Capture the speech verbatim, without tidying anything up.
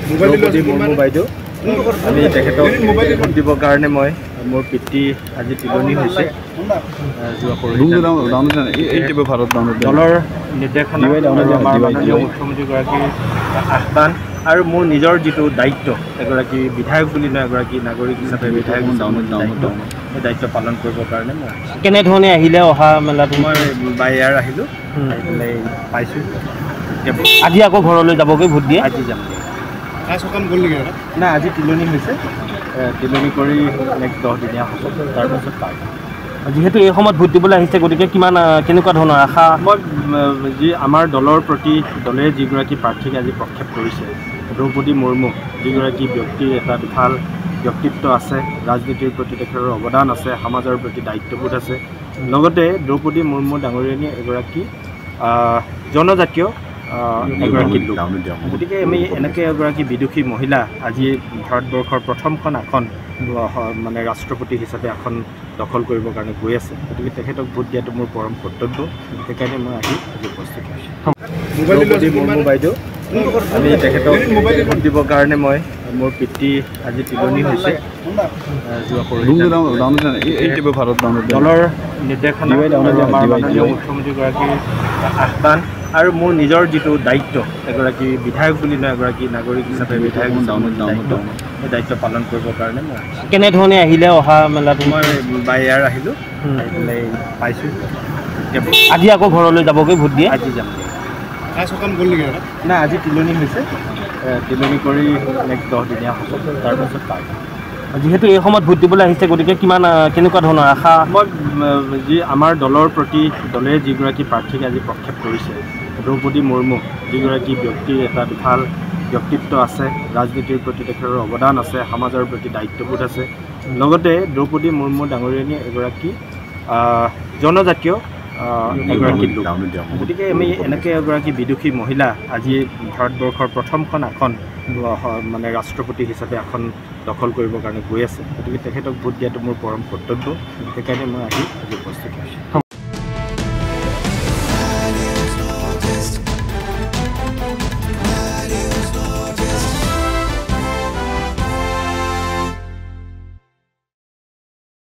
দ্ৰৌপদী মুৰ্মু বাইদেউ আমি তেখেতক ভোট দিবৰ কাৰণে মই মোৰ পিতৃ আজি তিলনি হৈছে দলৰ নিৰ্দেশনা মাননীয় মুখ্যমন্ত্ৰীগৰাকীৰ আহ্বান আৰু মোৰ নিজৰ যিটো দায়িত্ব এগৰাকী বিধায়ক বুলি নহয় এগৰাকী নাগৰিক হিচাপে বিধায়ক দায়িত্ব সেই দায়িত্ব পালন কৰিবৰ কাৰণে মই কেনেধৰণে আহিলে অহা মেলাটো মই বাই এয়াৰ আহিলোঁ আহি পেলাই পাইছোঁ আজি আকৌ ঘৰলৈ যাবগৈ ভোট দিয়ে আজি যাম নাই আজি তিলনি হৈছে তিলনি কৰি নেক্সট দহদিনীয়া হ'ব তাৰপাছত পাই যিহেতু এই সময়ত ভোট দিবলৈ আহিছে গতিকে কিমান কেনেকুৱা ধৰণৰ আশা মই যি আমাৰ দলৰ প্ৰতি দলে যিগৰাকী প্ৰাৰ্থীক আজি প্ৰক্ষেপ কৰিছে দ্ৰৌপদী মুৰ্মু যিগৰাকী ব্যক্তিৰ এটা ভাল ব্যক্তিত্ব আছে ৰাজনীতিৰ প্ৰতি তেখেতৰ অৱদান আছে সমাজৰ প্ৰতি দায়িত্ববোধ আছে লগতে দ্ৰৌপদী মুৰ্মু ডাঙৰীয়ানী এগৰাকী জনজাতীয় এগৰাকী লোক গতিকে আমি এনেকৈ এগৰাকী বিদুষী মহিলা আজি ভাৰতবৰ্ষৰ প্ৰথমখন আসন মানে ৰাষ্ট্ৰপতি হিচাপে আসন দখল কৰিবৰ কাৰণে গৈ আছে গতিকে তেখেতক ভোট দিয়াটো মোৰ পৰম কৰ্তব্য সেইকাৰণে মই আহি আজি উপস্থিত হৈছোঁ দ্ৰৌপদী মুৰ্মু বাইদেউ আমি তেখেতক ভোট দিবৰ কাৰণে মই মোৰ পিতৃ আজি তিলনি হৈছে দলৰ নিৰ্দেশনা মাননীয় মুখ্যমন্ত্ৰীগৰাকীৰ আহ্বান আৰু মোৰ নিজৰ যিটো দায়িত্ব এগৰাকী বিধায়ক বুলি নহয় এগৰাকী নাগৰিক হিচাপে বিধায়ক দায়িত্ব সেই দায়িত্ব পালন কৰিবৰ কাৰণে মই কেনেধৰণে আহিলে অহা মেলাটো মই বাই এয়াৰ আহিলোঁ আহি পেলাই পাইছোঁ আজি আকৌ ঘৰলৈ যাবগৈ ভোট দিয়ে আজি যাম নাই আজি তিলনি হৈছে তিলনি কৰি নেক্সট দহদিনীয়া হ'ব তাৰপাছত পাই যিহেতু এই সময়ত ভোট দিবলৈ আহিছে গতিকে কিমান কেনেকুৱা ধৰণৰ আশা মই যি আমাৰ দলৰ প্ৰতি দলে যিগৰাকী প্ৰাৰ্থীক আজি প্ৰক্ষেপ কৰিছে দ্ৰৌপদী মুৰ্মু যিগৰাকী ব্যক্তিৰ এটা ভাল ব্যক্তিত্ব আছে ৰাজনীতিৰ প্ৰতি তেখেতৰ অৱদান আছে সমাজৰ প্ৰতি দায়িত্ববোধ আছে লগতে দ্ৰৌপদী মুৰ্মু ডাঙৰীয়ানী এগৰাকী জনজাতীয় এগৰাকী লোক গতিকে আমি এনেকৈ এগৰাকী বিদুষী মহিলা আজি ভাৰতবৰ্ষৰ প্ৰথমখন আসন মানে ৰাষ্ট্ৰপতি হিচাপে আসন দখল কৰিবৰ কাৰণে গৈ আছে গতিকে তেখেতক ভোট দিয়াটো মোৰ পৰম কৰ্তব্য সেইকাৰণে মই আহি আজি উপস্থিত হৈছোঁ